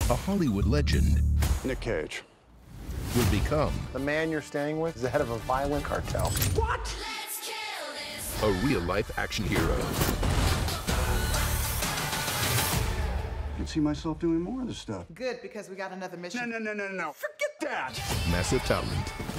a Hollywood legend Nick Cage. will become The man you're staying with is the head of a violent cartel. What? a real-life action hero. I can see myself doing more of this stuff. Good, because we got another mission. No. Forget that! Massive talent,